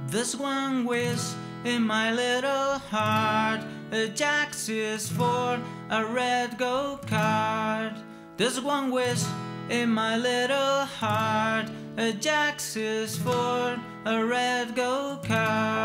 There's one wish in my little heart. A Jack's is for a red go-kart. There's one wish in my little heart. A Jack's is for a red go-kart.